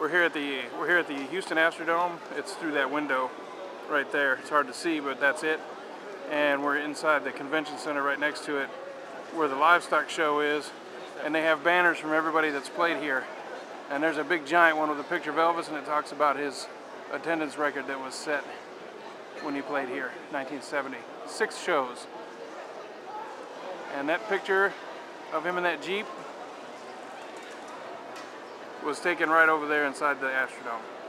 We're here at the Houston Astrodome. It's through that window right there. It's hard to see, but that's it. And we're inside the convention center right next to it, where the Livestock show is. And they have banners from everybody that's played here. And there's a big giant one with a picture of Elvis, and it talks about his attendance record that was set when he played here, 1970. 6 shows. And that picture of him in that Jeep was taken right over there inside the Astrodome.